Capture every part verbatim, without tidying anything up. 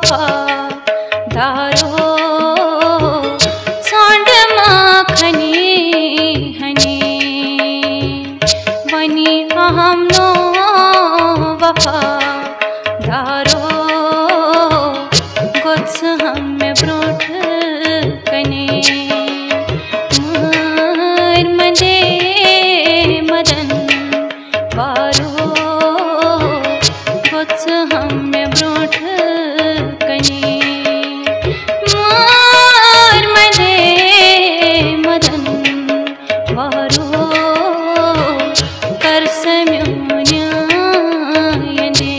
वफादारो सांड माखनी हनी वनी अहम नो वफादारो गोत्स हम में ब्रोठ कने मर मदे मदन वारो गोत्स हम में ब्रोठ कने मर मदे मदन वारो कर सम्योन्या यदे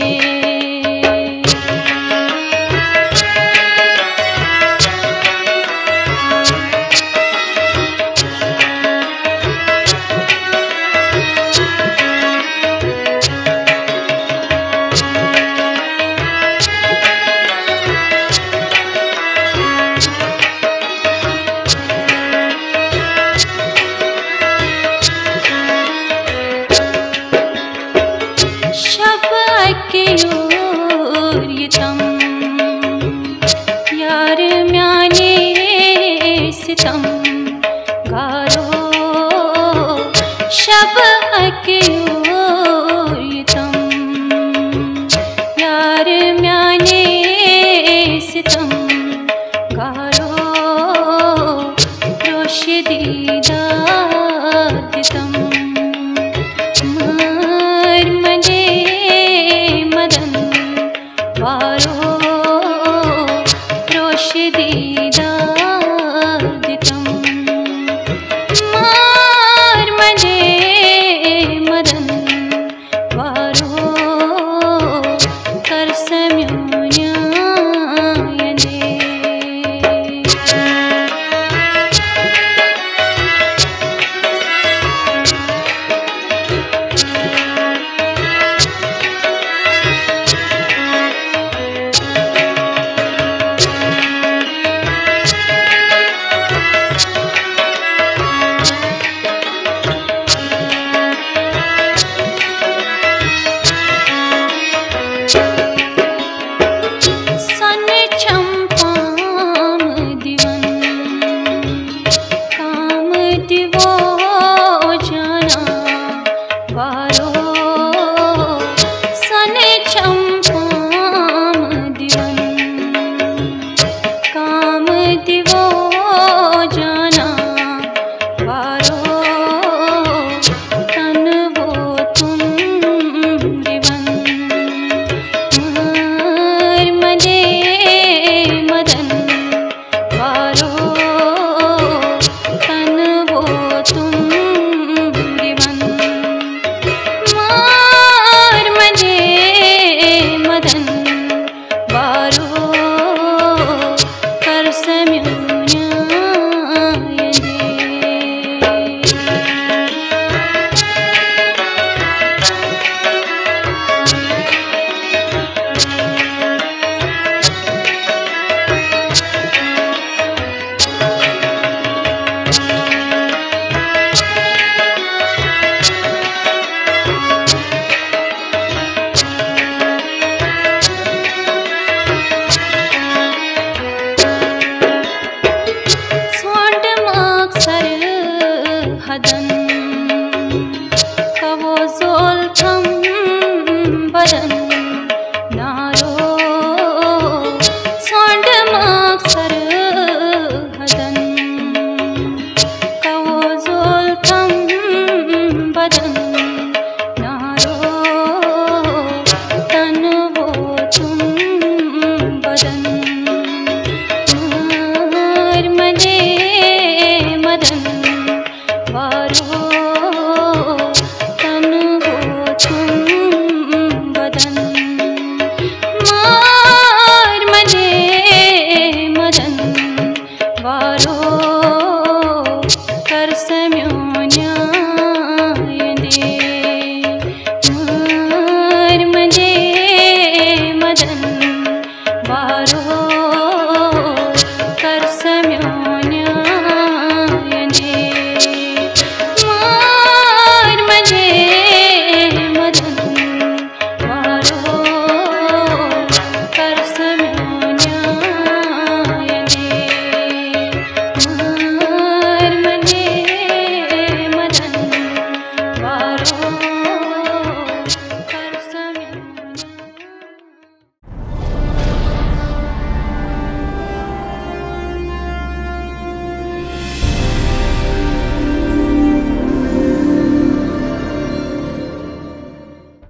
यार म्याने सितम गारो शब अक्योरितम यार म्याने सितम गारो रोशदीदा दितम मर मदे मदन वारो रोशदीदा दितम मर मदे मदन वारो कर सम्योन्या यदे हदन कवो ज़ुल्फ़म बदन नारो सांड मक्सर हदन कवो ज़ुल्फ़म बदन नारो तन वो तुम बदन मर मदे मदन वारो तन हो तुम बदन मार मदे मदन वारो कर सम्योन्या यदे मर मदे मदन वारो